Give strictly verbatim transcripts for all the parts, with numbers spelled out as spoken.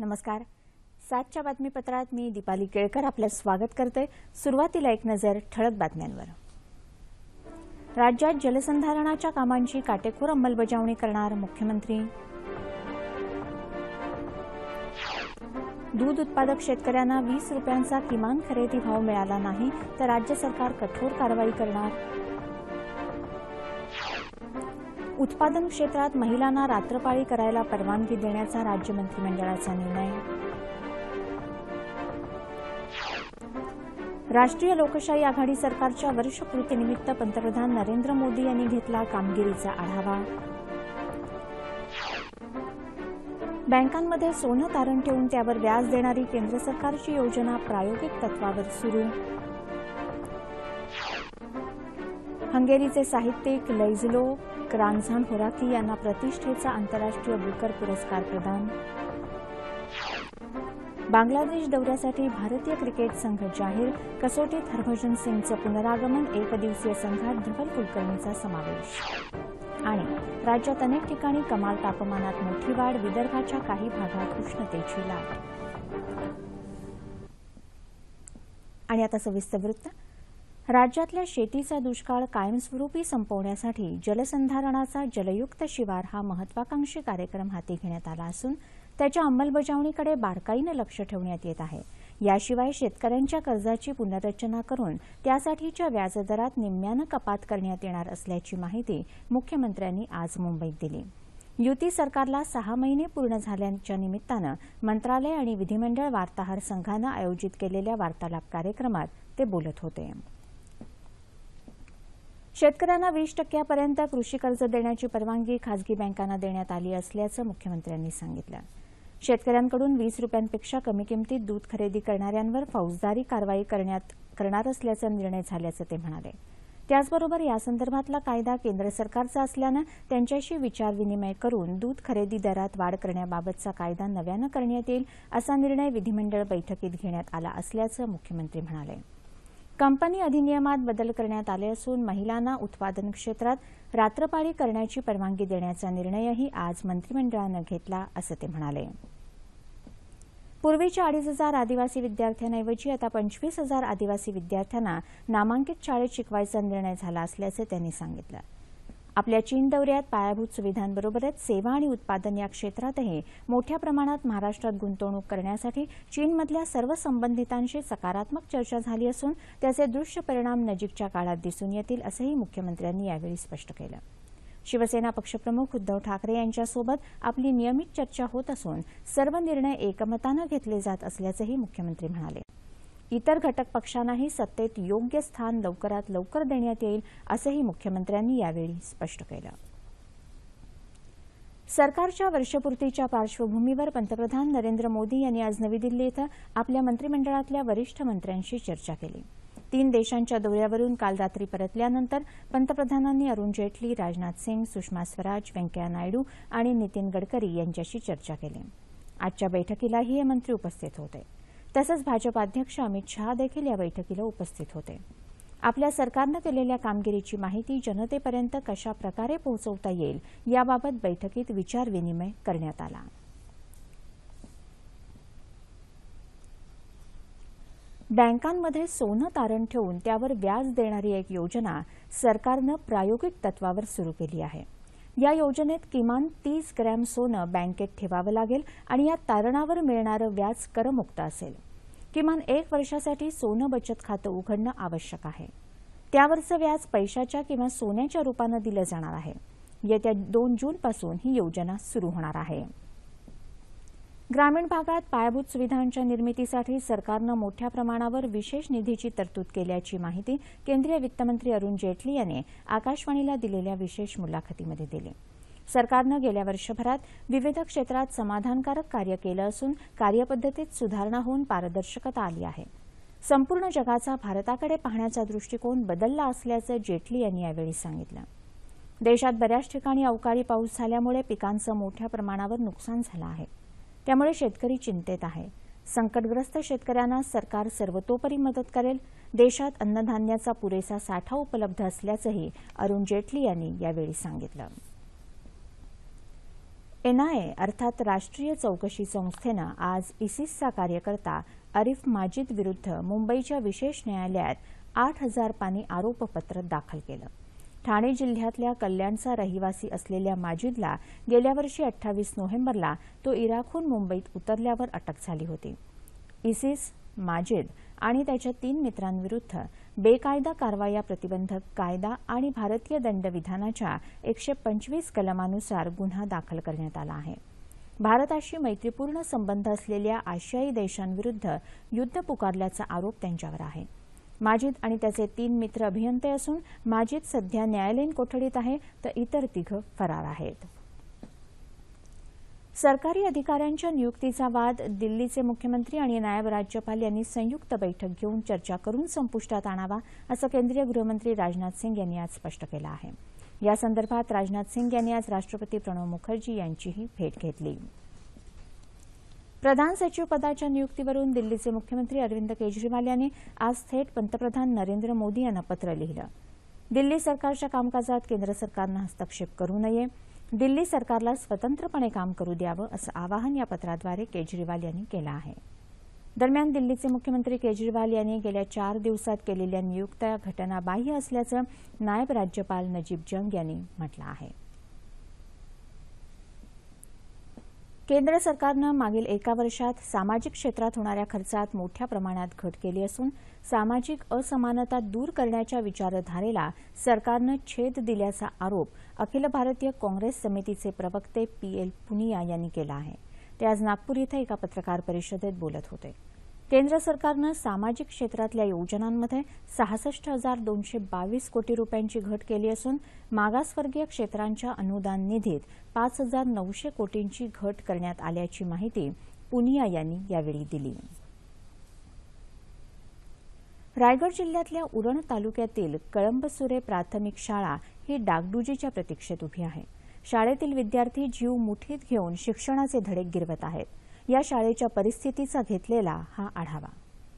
नमस्कार. सातच्या बातमीपत्रात मी दीपाली केळकर आपलं स्वागत करते. सुरुवातीला एक नजर ठळक बातम्यांवर. राज्यात जलसंधारणाच्या कामांची काटेकोर अंमलबजावणी करणार मुख्यमंत्री. दूध उत्पादक शेतकऱ्यांना वीस रुपयांचा किमान खरेदी भाव मिळाला नाही तर राज्य सरकार कठोर कारवाई करणार. उत्पादन क्षेत्रात महिलांना रात्रपाळी करायला परवानगी देण्याचा राज्य मंत्रिमंडळाचा निर्णय. राष्ट्रीय लोकशाही आघाडी सरकारच्या वर्षपूर्तीनिमित्त पंतप्रधान नरेंद्र मोदी यांनी घेतला कामगिरीचा आढावा. बँकांमध्ये सोनं तारण ठेवून त्यावर व्याज देणारी केंद्र सरकारची योजना प्रायोगिक तत्वावर सुरू. हंगेरीचे साहित्यिक लैझलो क्रांझान होराकी यांना प्रतिष्ठेचा आंतरराष्ट्रीय बुकर पुरस्कार प्रदान. बांगलादेश दौऱ्यासाठी भारतीय क्रिकेट संघ जाहीर. कसोटीत हरभजन सिंगचं पुनरागमन. एकदिवसीय संघात धवल कुलकर्णीचा समावेश. आणि राज्यात अनेक ठिकाणी कमाल तापमानात मोठी वाढ. विदर्भाच्या काही भागात उष्णतेची लाट. आणि आता सविस्तर वृत्त. राज्यातल्या शेतीचा दुष्काळ कायमस्वरूपी संपवण्यासाठी जलसंधारणाचा जलयुक्त शिवार हा महत्वाकांक्षी कार्यक्रम हाती घेण्यात आला असून त्याच्या अंमलबजावणीकडे बारकाईनं लक्ष ठेवण्यात येत आहे. याशिवाय शेतकऱ्यांच्या कर्जाची पुनर्रचना करून त्यासाठीच्या व्याजदरात निम्म्यानं कपात करण्यात येणार असल्याची माहिती मुख्यमंत्र्यांनी आज मुंबईत दिली. युती सरकारला सहा महिने पूर्ण झाल्याच्या निमित्तानं मंत्रालय आणि विधिमंडळ वार्ताहर संघानं आयोजित केलेल्या वार्तालाप कार्यक्रमात ते बोलत होते. शेतकऱ्यांना वीस टक्क्यापर्यंत कृषी कर्ज देण्याची परवानगी खासगी बँकांना देण्यात आली असल्याचं मुख्यमंत्र्यांनी सांगितलं. शेतकऱ्यांकडून वीस रुपयांपेक्षा कमी किमतीत दूध खरेदी करणाऱ्यांवर फौजदारी कारवाई करण्यात करणार असल्याचा निर्णय झाल्याचं ते म्हणाले. त्याचबरोबर यासंदर्भातला कायदा केंद्र सरकारचा असल्यानं त्यांच्याशी विचारविनिमय करून दूध खरेदी दरात वाढ करण्याबाबतचा कायदा नव्यानं करण्यात येईल असा निर्णय विधिमंडळ बैठकीत घेण्यात आला असल्याचं मुख्यमंत्री म्हणाले. कंपनी अधिनियमात बदल करण्यात आले असून महिलांना उत्पादन क्षेत्रात रात्रपाळी करण्याची परवानगी देण्याचा निर्णयही आज मंत्रिमंडळानं घेतला असं ते म्हणाले. पूर्वीच्या अडीच हजार आदिवासी विद्यार्थ्यांऐवजी आता पंचवीस हजार आदिवासी विद्यार्थ्यांना नामांकित शाळेत शिकवायचा निर्णय झाला असल्याचं त्यांनी सांगितलं. आपल्या चीन दौऱ्यात पायाभूत सुविधांबरोबरच सेवा आणि उत्पादन या क्षेत्रातही मोठ्या प्रमाणात महाराष्ट्रात गुंतवणूक करण्यासाठी चीनमधल्या सर्व संबंधितांशी सकारात्मक चर्चा झाली असून त्याचे दृश्य परिणाम नजीकच्या काळात दिसून येतील असंही मुख्यमंत्र्यांनी यावेळी स्पष्ट केलं. शिवसेना पक्षप्रमुख उद्धव ठाकरे यांच्यासोबत आपली नियमित चर्चा होत असून सर्व निर्णय एकमतानं घेतले जात असल्याचंही मुख्यमंत्री म्हणाले. इतर घटक पक्षांनाही सत्तेत योग्य स्थान लवकरात लवकर देण्यात येईल असंही मुख्यमंत्र्यांनी यावेळी स्पष्ट केलं. सरकारच्या वर्षपूर्तीच्या पार्श्वभूमीवर पंतप्रधान नरेंद्र मोदी यांनी आज नवी दिल्ली इथं आपल्या मंत्रिमंडळातल्या वरिष्ठ मंत्र्यांशी चर्चा केली. तीन देशांच्या दौऱ्यावरून काल रात्री परतल्यानंतर पंतप्रधानांनी अरुण जेटली, राजनाथ सिंग, सुषमा स्वराज, व्यंकय्या नायडू आणि नितीन गडकरी यांच्याशी चर्चा केली. आजच्या बैठकीलाही हे मंत्री उपस्थित होते. तसंच भाजप अध्यक्ष अमित शहा देखील या बैठकीला उपस्थित होते. आपल्या सरकारनं केलेल्या कामगिरीची माहिती जनतेपर्यंत कशा प्रकारे पोहोचवता येईल याबाबत बैठकीत विचारविनिमय करण्यात आला. बँकांमध्ये सोनं तारण ठेवून त्यावर व्याज देणारी एक योजना सरकारनं प्रायोगिक तत्वावर सुरू केली आहे. या योजनेत किमान तीस ग्रॅम सोनं बँकेत ठेवावं लागेल आणि या तारणावर मिळणारं व्याज करमुक्त असेल. किमान एक वर्षासाठी सोनं बचत खातं उघडणं आवश्यक आहे. त्यावरचं व्याज पैशाच्या किंवा सोन्याच्या रूपानं दिलं जाणार आहे. येत्या दोन जूनपासून ही योजना सुरू होणार आहे. ग्रामीण भागात पायाभूत सुविधांच्या निर्मितीसाठी सरकारनं मोठ्या प्रमाणावर विशेष निधीची तरतूद केल्याची माहिती केंद्रीय वित्तमंत्री अरुण जेटली यांनी आकाशवाणीला दिलेल्या विशेष मुलाखतीमध्ये दिली. सरकारनं गेल्या वर्षभरात विविध क्षेत्रात समाधानकारक कार्य केलं असून कार्यपद्धतीत सुधारणा होऊन पारदर्शकता आली आहे. संपूर्ण जगाचा भारताकडे पाहण्याचा दृष्टिकोन बदलला असल्याचं जेटली यांनी यावेळी सांगितलं. देशात बऱ्याच ठिकाणी अवकाळी पाऊस झाल्यामुळे पिकांचं मोठ्या प्रमाणावर नुकसान झालं आहे. त्यामुळे शेतकरी चिंतेत आहे. संकटग्रस्त शेतकऱ्यांना सरकार सर्वतोपरी मदत करेल. देशात अन्नधान्याचा पुरेसा साठा उपलब्ध असल्याचंही अरुण जेटली यांनी यावेळी सांगितलं. एन आय ए अर्थात राष्ट्रीय चौकशी संस्थेनं आज इसिसचा कार्यकर्ता आरिफ माजिद विरुद्ध मुंबईच्या विशेष न्यायालयात आठ हजार पानी आरोपपत्र दाखल केलं. ठाणे जिल्ह्यातल्या कल्याणचा रहिवासी असलेल्या माजिदला गेल्या वर्षी अठ्ठावीस नोव्हेंबरला तो इराकहून मुंबईत उतरल्यावर अटक झाली होती. इसिस, माजिद आणि त्याच्या तीन मित्रांविरुद्ध बेकायदा कारवाया प्रतिबंधक कायदा आणि भारतीय दंडविधानाच्या एकशे पंचवीस कलमानुसार गुन्हा दाखल करण्यात आला आहे. भारताशी मैत्रीपूर्ण संबंध असलेल्या आशियाई देशांविरुद्ध युद्ध पुकारल्याचा आरोप त्यांच्यावर आहे. माजिद आणि त्याचे तीन मित्र अभियंते असून माजिद सध्या न्यायालयीन कोठडीत आहे तर इतर तिघं फरार आहेत. सरकारी अधिकाऱ्यांच्या नियुक्तीचा वाद दिल्लीचे मुख्यमंत्री आणि नायब राज्यपाल यांनी संयुक्त बैठक घेऊन चर्चा करून संपुष्टात आणावा असं केंद्रीय गृहमंत्री राजनाथ सिंग यांनी आज स्पष्ट केलं आहे. या संदर्भात राजनाथ सिंग यांनी आज राष्ट्रपती प्रणव मुखर्जी यांचीही भेट घेतली. प्रधान सचिव पदाच्या नियुक्तीवरून दिल्लीचे मुख्यमंत्री अरविंद केजरीवाल यांनी आज थेट पंतप्रधान नरेंद्र मोदी यांना पत्र लिहिलं. दिल्ली सरकारच्या कामकाजात केंद्र सरकारनं हस्तक्षेप करू नये, दिल्ली सरकारला स्वतंत्रपणे काम करू द्यावं असं आवाहन या पत्राद्वारे केजरीवाल यांनी केलं आहे. दरम्यान दिल्लीचे मुख्यमंत्री केजरीवाल यांनी गेल्या चार दिवसात केलेल्या नियुक्त्या घटनाबाह्य असल्याचं नायब राज्यपाल नजीब जंग यांनी म्हटलं आहे. केंद्र सरकारनं मागील एका वर्षात सामाजिक क्षेत्रात होणाऱ्या खर्चात मोठ्या प्रमाणात घट केली असून सामाजिक असमानता दूर करण्याच्या विचारधारेला सरकारनं छेद दिल्याचा आरोप अखिल भारतीय काँग्रेस समितीचे प्रवक्ते पी एल पुनिया यांनी केला आहे. ते आज नागपूर इथं एका पत्रकार परिषदेत बोलत होते. केंद्र सरकारनं सामाजिक क्षेत्रातल्या योजनांमध्ये सहासष्ट हजार दोनशे बावीस कोटी रुपयांची घट केली असून मागासवर्गीय क्षेत्रांच्या अनुदान निधीत पाच हजार नऊशे कोटींची घट करण्यात आल्याची माहिती पुनिया यांनी यावेळी दिली. रायगड जिल्ह्यातल्या उरण तालुक्यातील कळंबसुरे प्राथमिक शाळा ही डागडुजीच्या प्रतीक्षेत उभी आहे. शाळेतील विद्यार्थी जीव मुठीत घेऊन शिक्षणाचे धडे गिरवत आहेत. या शाळेच्या परिस्थितीचा घेतलेला हा आढावा.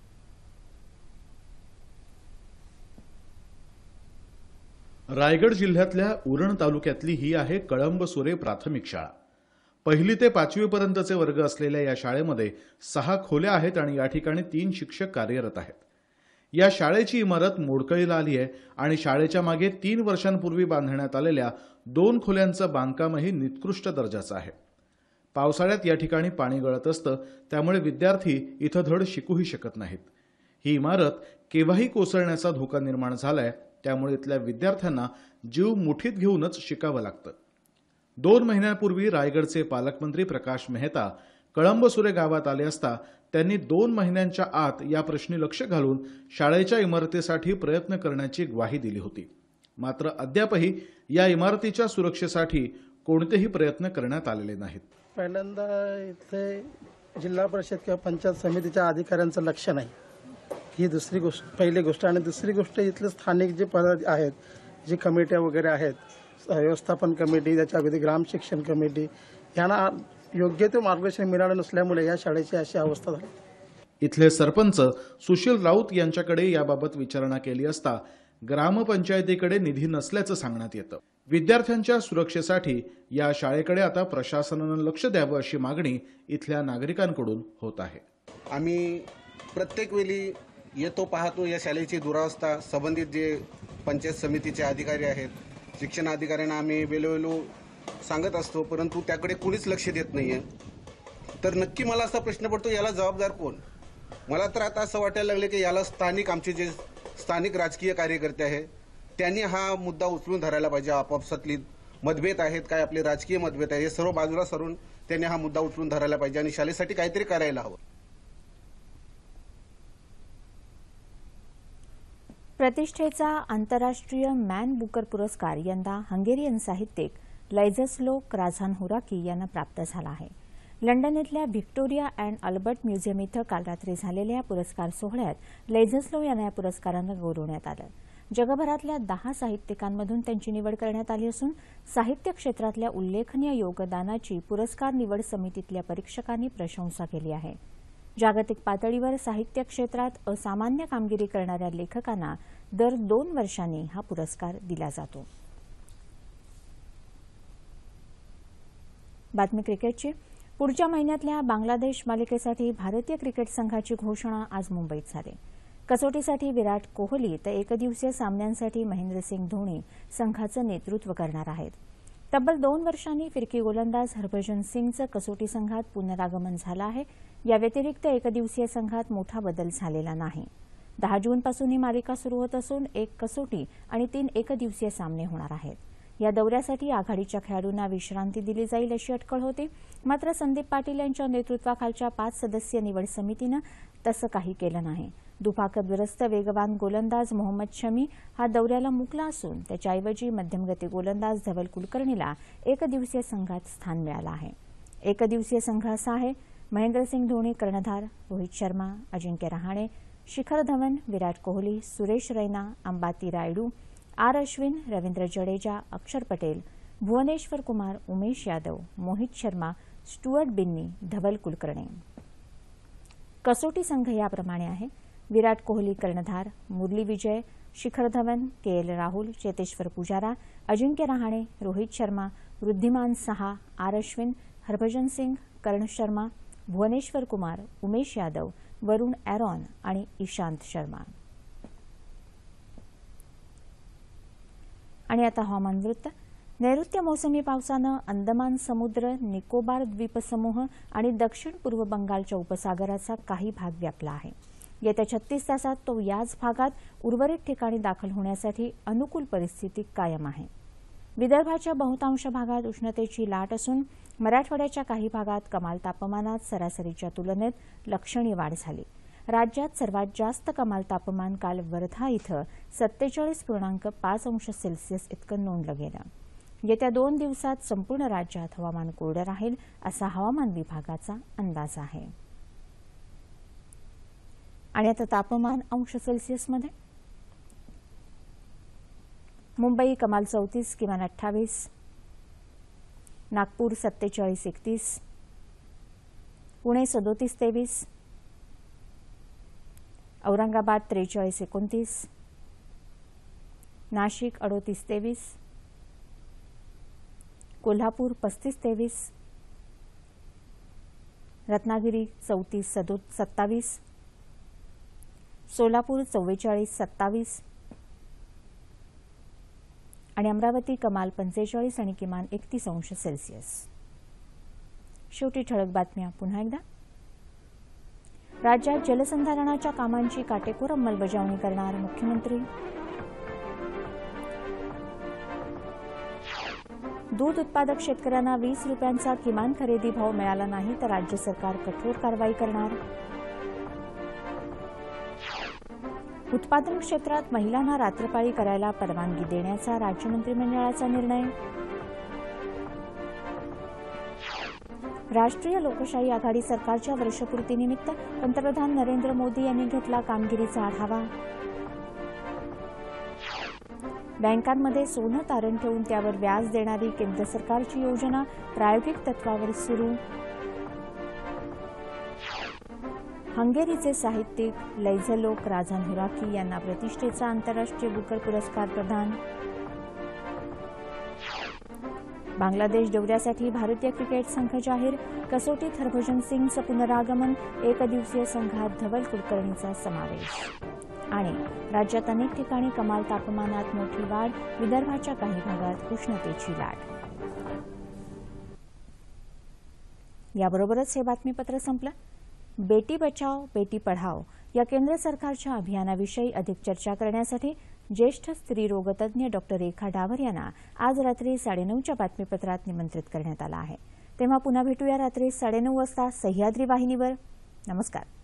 रायगड जिल्ह्यातल्या उरण तालुक्यातली ही आहे कळंबसुरे प्राथमिक शाळा. पहिली ते पाचवी पर्यंतचे वर्ग असलेल्या या शाळेमध्ये सहा खोल्या आहेत आणि या ठिकाणी तीन शिक्षक कार्यरत आहेत. या शाळेची इमारत मोडकळीला आली आहे आणि शाळेच्या मागे तीन वर्षांपूर्वी बांधण्यात आलेल्या दोन खोल्यांचं बांधकामही निकृष्ट दर्जाचं आहे. पावसाळ्यात या ठिकाणी पाणी गळत असतं, त्यामुळे विद्यार्थी इथं धड शिकूही शकत नाहीत. ही इमारत केव्हाही कोसळण्याचा धोका निर्माण झालाय, त्यामुळे इथल्या विद्यार्थ्यांना जीव मुठीत घेऊनच शिकावं लागतं. दोन महिन्यांपूर्वी रायगडचे पालकमंत्री प्रकाश मेहता कळंबसुरे गावात आले असता त्यांनी दोन महिन्यांच्या आत या प्रश्नी लक्ष घालून शाळेच्या इमारतीसाठी प्रयत्न करण्याची ग्वाही दिली होती. मात्र अद्यापही या इमारतीच्या सुरक्षेसाठी कोणतेही प्रयत्न करण्यात आलेले नाहीत. पहिल्यांदा इथे जिल्हा परिषद किंवा पंचायत समितीच्या अधिकाऱ्यांचं लक्ष नाही, ही दुसरी गोष्ट पहिली गोष्ट. आणि दुसरी गोष्ट इथले स्थानिक जे पद आहेत, जे कमिट्या वगैरे आहेत, व्यवस्थापन कमिटी, त्याच्या अगदी ग्राम शिक्षण कमिटी, यांना योग्य ते मार्गदर्शन मिळालं नसल्यामुळे या शाळेची अशी अवस्था झाली. इथले सरपंच सुशील राऊत यांच्याकडे याबाबत विचारणा केली असता ग्रामपंचायतीकडे निधी नसल्याचं सांगण्यात येतं. विद्यार्थ्यांच्या सुरक्षेसाठी या शाळेकडे आता प्रशासनानं लक्ष द्यावं अशी मागणी इथल्या नागरिकांकडून होत आहे. आम्ही प्रत्येक वेळी येतो, पाहतो या शाळेची दुरावस्था. संबंधित जे पंचायत समितीचे अधिकारी आहेत, शिक्षण अधिकाऱ्यांना आम्ही वेळोवेळी सांगत असतो, परंतु त्याकडे कुणीच लक्ष देत नाहीये. तर नक्की मला असा प्रश्न पडतो, याला जबाबदार कोण? मला तर आता असं वाटायला लागले की याला स्थानिक आमचे जे स्थानिक राजकीय कार्यकर्ते आहेत त्यांनी हा मुद्दा उचलून धरायला पाहिजे. आपापसातली मतभेद आहेत, काय आपले राजकीय मतभेद आहेत, हे सर्व बाजूला सरून त्यांनी हा मुद्दा उचलून धरायला पाहिजे आणि शाळेसाठी काहीतरी करायला हवं. प्रतिष्ठेचा आंतरराष्ट्रीय मॅन बुकर पुरस्कार यंदा हंगेरियन साहित्यिक लैझस्लो क्राझानहुराकी यांना प्राप्त झाला आहे. लंडन इथल्या व्हिक्टोरिया अँड अल्बर्ट म्युझियम इथं काल रात्री झालेल्या पुरस्कार सोहळ्यात लैझस्लो यांना या पुरस्कारानं गौरवण्यात आलं. जगभरातल्या दहा साहित्यिकांमधून त्यांची निवड करण्यात आली असून साहित्य क्षेत्रातल्या उल्लेखनीय योगदानाची पुरस्कार निवड समितीतल्या परीक्षकांनी प्रशंसा केली आहे. जागतिक पातळीवर साहित्य क्षेत्रात असामान्य कामगिरी करणाऱ्या लेखकांना दर दोन वर्षांनी हा पुरस्कार दिला जातो. बातमी क्रिकेटची. पुढच्या महिन्यातल्या बांगलादेश मालिकेसाठी भारतीय क्रिकेट संघाची घोषणा आज मुंबईत झाली. कसोटीसाठी विराट कोहली तर एकदिवसीय सामन्यांसाठी महेंद्रसिंग धोनी संघाचं नेतृत्व करणार आहेत. तब्बल दोन वर्षांनी फिरकी गोलंदाज हरभजन सिंगचं कसोटी संघात पुनरागमन झालं आहे. या व्यतिरिक्त एकदिवसीय संघात मोठा बदल झालेला नाही. दहा जूनपासून ही मालिका सुरू होत असून एक कसोटी आणि तीन एकदिवसीय सामने होणार आहेत. या दौऱ्यासाठी आघाडीच्या खेळाडूंना विश्रांती दिली जाईल अशी अटकळ होती. मात्र संदीप पाटील यांच्या नेतृत्वाखालच्या पाच सदस्यीय निवड समितीनं तसं काही केलं नाही. दुखापतग्रस्त वेगवान गोलंदाज मोहम्मद शमी हा दौऱ्याला मुकला असून त्याच्याऐवजी मध्यमगती गोलंदाज धवल कुलकर्णीला एकदिवसीय संघात स्थान मिळालं आहे. एकदिवसीय संघ असा आहे: महेंद्रसिंग धोनी कर्णधार, रोहित शर्मा, अजिंक्य रहाणे, शिखर धवन, विराट कोहली, सुरेश रैना, अंबाती रायडू, आर अश्विन, रवींद्र जडेजा, अक्षर पटेल, भुवनेश्वर कुमार, उमेश यादव, मोहित शर्मा, स्टुअर्ट बिन्नी, धवल कुलकर्णी. कसोटी संघ याप्रमाणे आहे: विराट कोहली कर्णधार, Murali Vijay, Shikhar Dhawan, K L Rahul, Cheteshwar Pujara, Ajinkya Rahane, Rohit Sharma, Wriddhiman Saha, R Ashwin, Harbhajan Singh, Karn Sharma, Bhuvneshwar Kumar, Umesh Yadav, Varun Aaron आणि इशांत शर्मा. आणि आता हवामान वृत्त. नैऋत्य मोसमी पावसानं अंदमान समुद्र, निकोबार द्वीपसमूह आणि दक्षिण पूर्व बंगालच्या उपसागराचा काही भाग व्यापला आहे. येत्या छत्तीस तासात तो याच भागात उर्वरित ठिकाणी दाखल होण्यासाठी अनुकूल परिस्थिती कायम आहे. विदर्भाच्या बहुतांश भागात उष्णतेची लाट असून मराठवाड्याच्या काही भागात कमाल तापमानात सरासरीच्या तुलनेत लक्षणीय वाढ झाली. राज्यात सर्वात जास्त कमाल तापमान काल वर्धा इथं सत्तेचाळीस पूर्णांक पाच अंश सेल्सिअस इतकं नोंदलं गेलं. येत्या दोन दिवसात संपूर्ण राज्यात हवामान कोरडं राहील असा हवामान विभागाचा अंदाज आहे. आणि आता तापमान अंश सेल्सिअसमध्ये. मुंबई कमाल चौतीस, किमान अठ्ठावीस, नागपूर सत्तेचाळीस एकतीस, पुणे सदोतीस तेवीस, औरंगाबाद त्रेचाळीस एकोणतीस, नाशिक अडोतीस तेवीस, कोल्हापूर पस्तीस तेवीस, रत्नागिरी चौतीस सदो सत्तावीस, सोलापूर चव्वेचाळीस सत्तावीस आणि अमरावती कमाल पंचेचाळीस आणि किमान एकतीस अंश सेल्सिअस. शेवटी ठळक बातम्या पुन्हा एकदा. राज्यात जलसंधारणाच्या कामांची काटेकोर अंमलबजावणी करणार मुख्यमंत्री. दूध उत्पादक शेतकऱ्यांना वीस रुपयांचा किमान खरेदी भाव मिळाला नाही तर राज्य सरकार कठोर कारवाई करणार. उत्पादन क्षेत्रात महिलांना रात्रपाळी करायला परवानगी देण्याचा राज्य मंत्रिमंडळाचा निर्णय. राष्ट्रीय लोकशाही आघाडी सरकारच्या वर्षपूर्तीनिमित्त पंतप्रधान नरेंद्र मोदी यांनी घेतला कामगिरीचा आढावा. बँकांमध्ये सोनं तारण ठेवून त्यावर व्याज देणारी केंद्र सरकारची योजना प्रायोगिक तत्वावर सुरू. हंगेरीचे साहित्यिक लैझलोक राझान हुराकी यांना प्रतिष्ठेचा आंतरराष्ट्रीय बुकर पुरस्कार प्रदान. बांगलादेश दौऱ्यासाठी भारतीय क्रिकेट संघ जाहीर. कसोटीत हरभजन सिंगचं पुनरागमन, एकदिवसीय संघात धवल कुलकर्णीचा समावेश. आणि राज्यात अनेक ठिकाणी कमाल तापमानात मोठी वाढ, विदर्भाच्या काही भागात उष्णतेची लाट. याबरोबरच हे बातमीपत्र संपलं. बेटी बचाओ बेटी पढाओ या केंद्र सरकारच्या अभियानाविषयी अधिक चर्चा करण्यासाठी ज्येष्ठ स्त्रीरोगतज्ञ डॉक्टर रेखा डावर यांना आज रात्री साडेनऊच्या बातमीपत्रात निमंत्रित करण्यात आलं आहे. तेव्हा पुन्हा भेटूया रात्री साडेनऊ वाजता सह्याद्री वाहिनीवर. नमस्कार.